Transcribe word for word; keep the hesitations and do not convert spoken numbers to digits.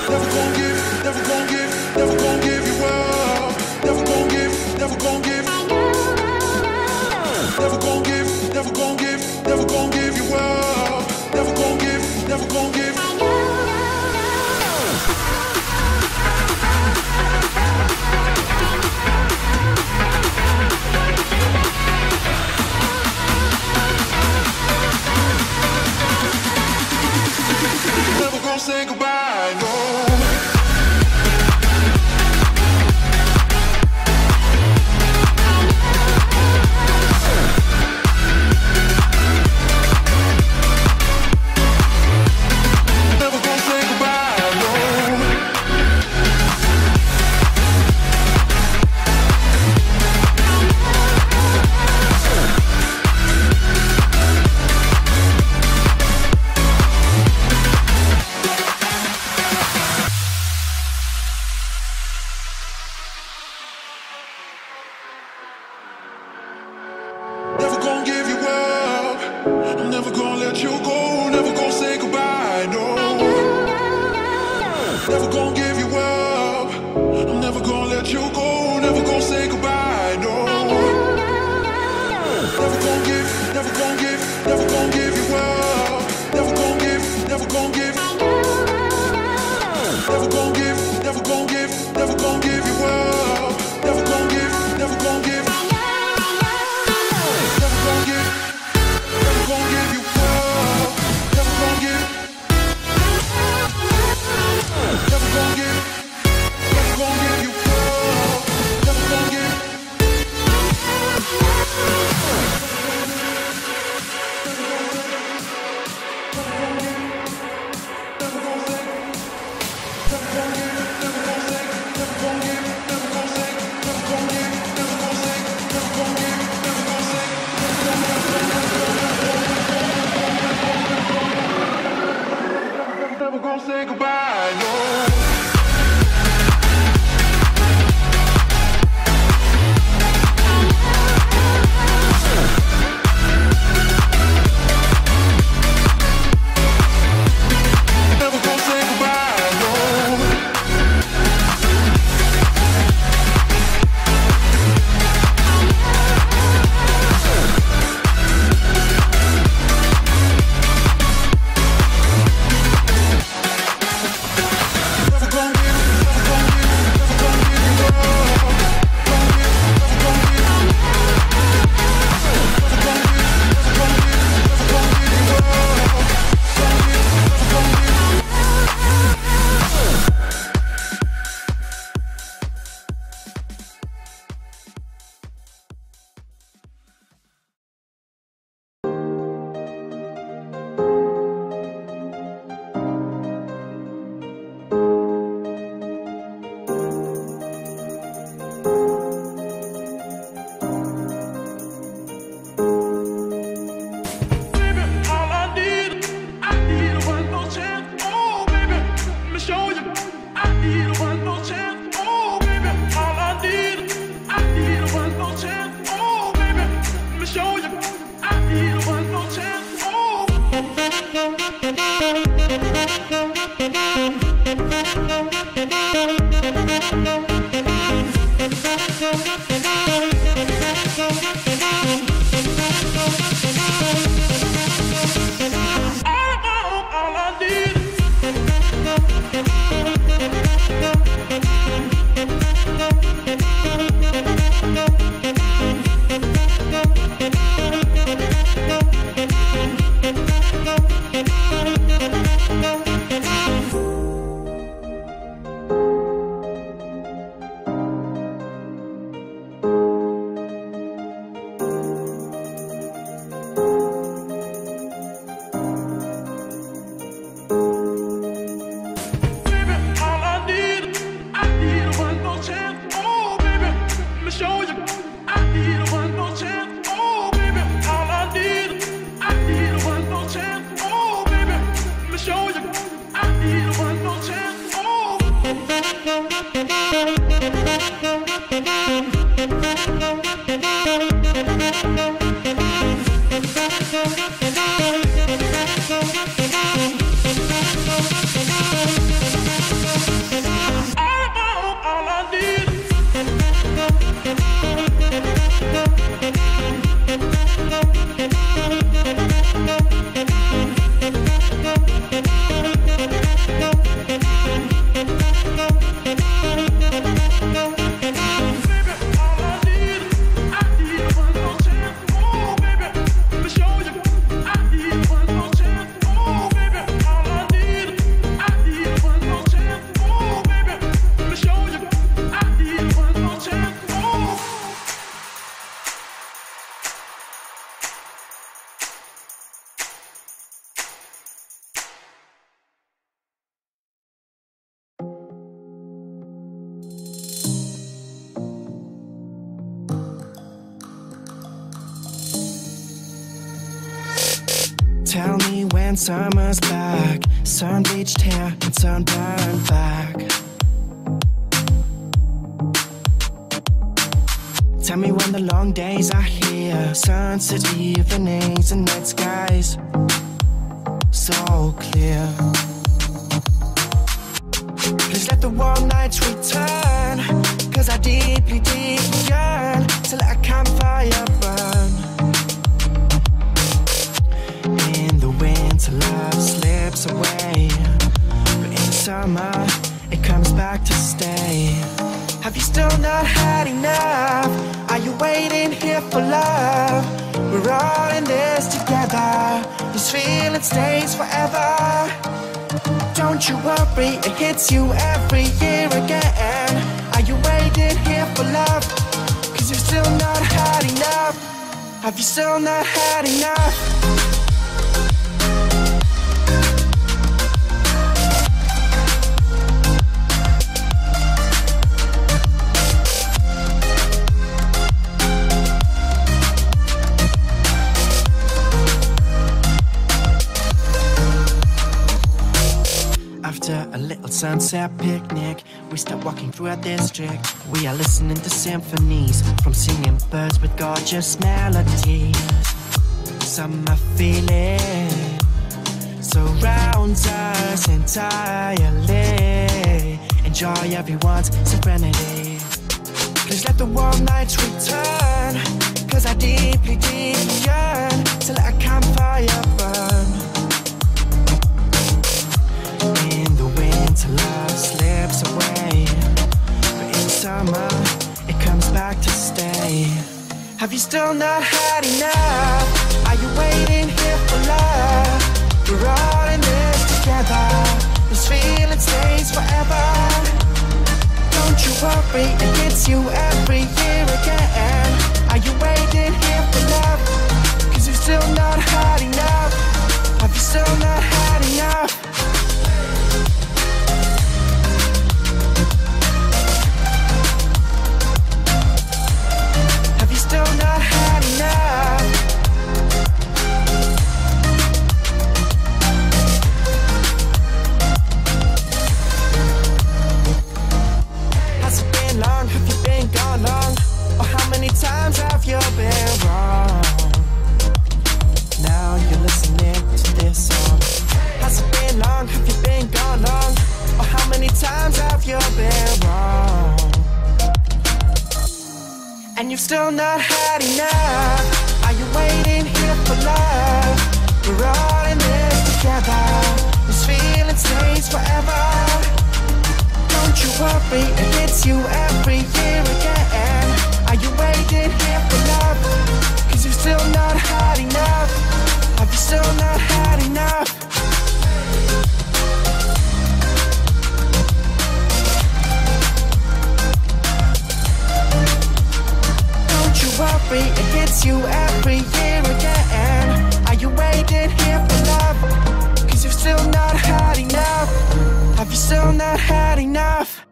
Say goodbye, no. Say goodbye, no. when summer's back, sun-bleached hair and sunburned back. Tell me when the long days are here, sunset evenings and night skies so clear. Please let the warm nights return, cause I deeply, deeply yearn to let a campfire burn. In the winter love slips away, but in the summer it comes back to stay. Have you still not had enough? Are you waiting here for love? We're all in this together, this feeling stays forever. Don't you worry, it hits you every year again. Are you waiting here for love? Cause you've still not had enough. Have you still not had enough? After a little sunset picnic, we start walking through our district. We are listening to symphonies from singing birds with gorgeous melodies. Summer feeling surrounds us entirely. Enjoy everyone's serenity. Please let the warm nights return, cause I deeply, deeply yearn to let a campfire burn. Love slips away, but in summer it comes back to stay. Have you still not had enough? Are you waiting here for love? We're all in this together, this feeling stays forever. Don't you worry, it hits you every year again. Are you waiting here for love? Cause you've still not had enough. Have you still not had enough? Still not had enough. Has it been long? Have you been gone long? Or how many times have you been wrong? Now you're listening to this song. Has it been long? Have you been gone long? Or how many times have you been wrong? And you've still not had enough. Are you waiting here for love? We're all in this together, this feeling stays forever. Don't you worry, it hits you every year again. Are you waiting here for love? Cause you've still not had enough. Have you still not had enough? Worry, it hits you every year again. Are you waiting here for love? Cause you've still not had enough. Have you still not had enough?